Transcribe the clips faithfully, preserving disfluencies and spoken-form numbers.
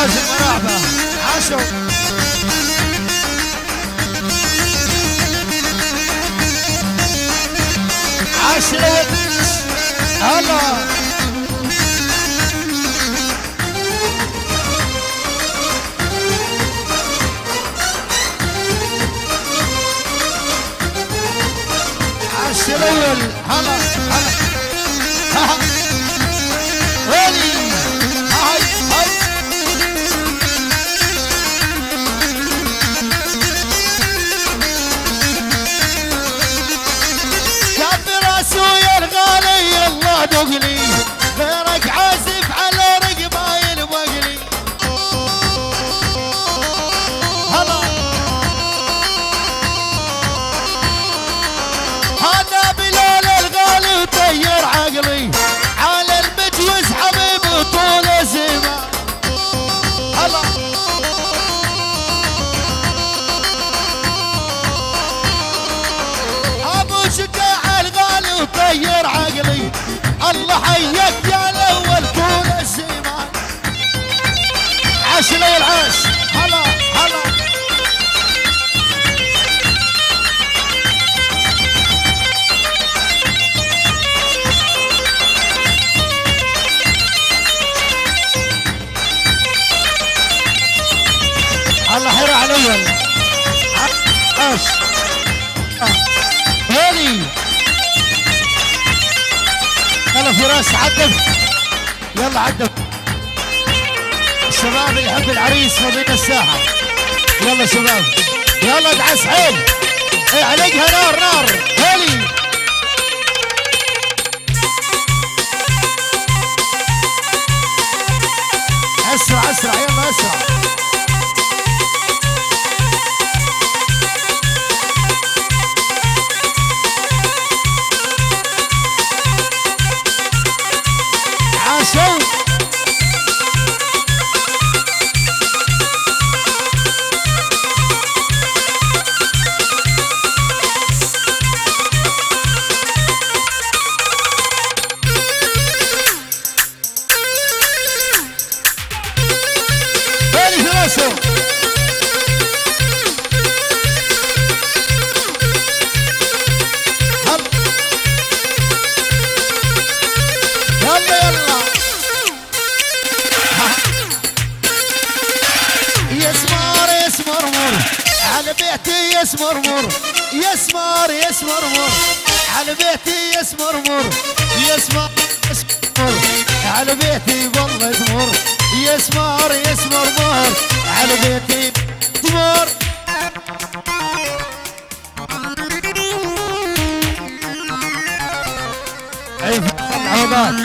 عاش المراحبة عاشوا عاش الوديش هلا عاش الاول هلا هلا ها ويلي هاي هاي كبر راسه يا الغالي الله دقلي غيرك عازف على رقبه الوقلي هلا هذا بلال الغالي وطير عقلي على المجوز حبيبي طول الزمان هلا ابو شجاع الغالي وطير عقلي الله حيك يا الاول طول الزمان عاش ليل عاش هلا هلا الله حير على الاول عاش هولي يلا فراس عدف يلا عدف الشباب اللي يحب العريس فضينا الساحه يلا شباب يلا ادعس حيل ايه علقها نار نار هولي اسرع اسرع يلا اسرع عاشوا بالي فراسه يلا يلا يسمر يسمرمر على بيتي يسمرمر يسمر يسمرمر على بيتي يسمرمر يسمر يسمر على بيتي والله تمر يسمر يسمرمر على بيتي تمر عيب العوضات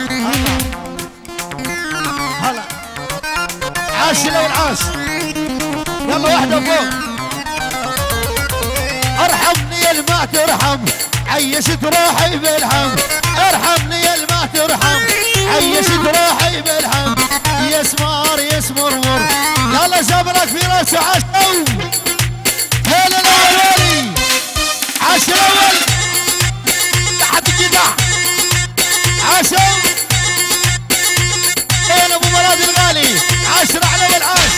هلا عاش لو العاش يلا واحدة فوق ارحمني يا ما ترحم عيشت روحي بالهم ارحمني يا ما ترحم عيشت روحي بالهم يسمر يسمرمر يلا زبرك في راسه عاش هلا الاول ولي عاش الاول تحت الجدع عاشوا اين ابو مراد الغالي عاشر على العاش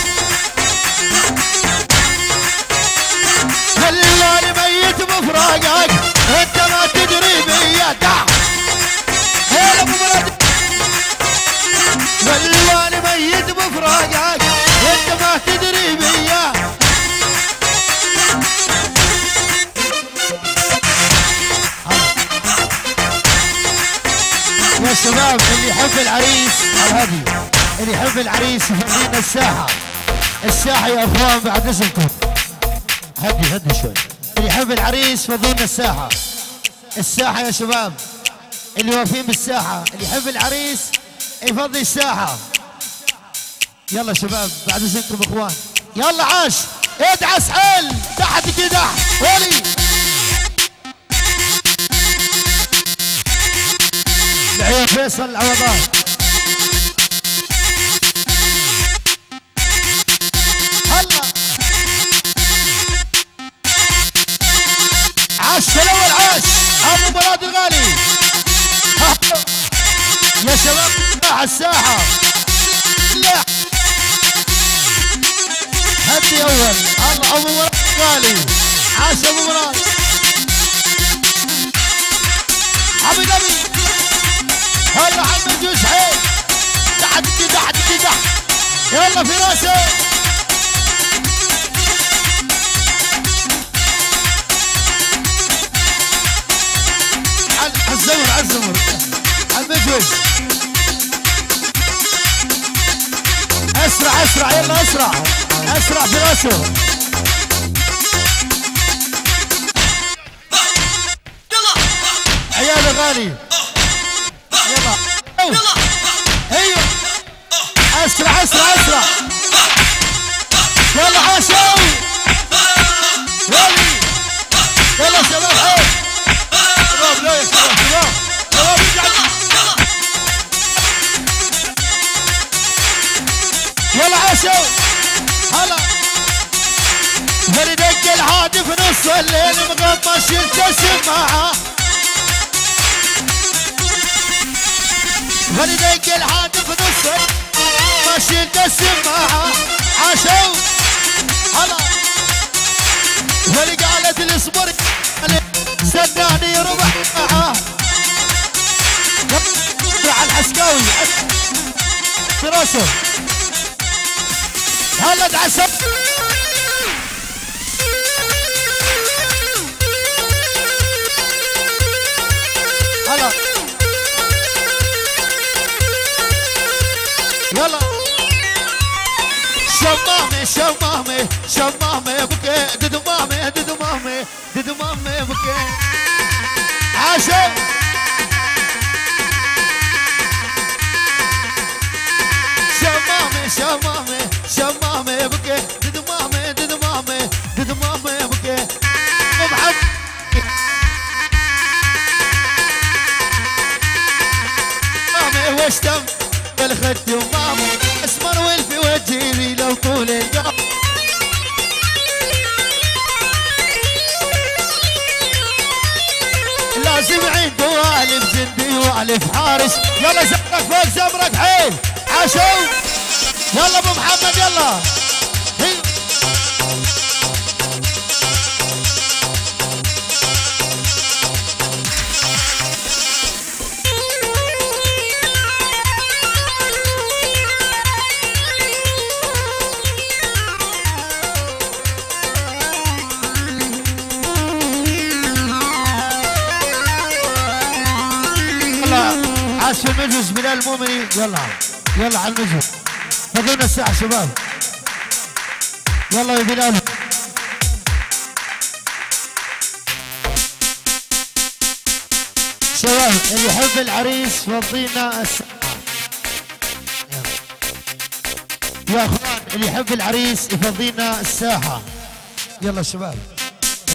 خلاني ميت بفراقك انت ما تدري بيا دع اين ابو مراد خلاني ميت بفراقك انت ما تدري بيا يا شباب اللي يحب العريس الهدي اللي يحب العريس يفضينا الساحة الساحة يا اخوان بعد اذنكم هدي هدي شوي اللي يحب العريس فضينا الساحة الساحة يا شباب اللي واقفين بالساحة اللي يحب العريس يفضي الساحة يلا شباب بعد اذنكم اخوان يلا عاش ادعس حيل تحت كده ولي العيون فيصل العوضات هلا عاش الاول عاش ابو مراد الغالي يا شباب على الساحه لا هدي اول. الله ابو مراد غالي، عاش ابو مراد. حبيب ابي هلا عم جوز حيل، تحت تحت تحت يلا في راسه. عالزمر عالزمر عالمجوز. اسرع اسرع يلا اسرع اسرع في راسه. عيال غالي يلا يلا ايوه اسرع اسرع اسرع يلا عاشوا يلا يلا شباب حيل شباب. لا يا شباب شباب شباب يلا عاشوا هلا. فلدق الهادف نص الليل مغمش يلتسم معاه. فلدق الهادف نص ماشي يلتسم معاه. عاشوا هلا. فلقالت الاصبر سناني ربع معاه. على الحسكاوي في راسه هلا تعسب. هلا يلا شمامي شمامي شمامي بكي ددمامي ددمامي ددمامي بكي. عاشق شمامي شمامي شمامي بكي ددمامي ددمامي ددمامي بكي. محمد مامي واشتم الخد ومامي اسمر والفي وجهي لو طول القمر. لازم عنده والف جندي والف حارس. يلا زمرك فوق زمرك حيل. عاشوا يلا ابو محمد يلا. عاش في المجلس بلال المؤمنين. يلا يلا على المجلس فضلنا الساعة شباب. يلا يا بلال. شباب اللي يحب العريس فضينا الساعة. يا اخوان اللي يحب العريس يفضينا الساحة. يلا شباب.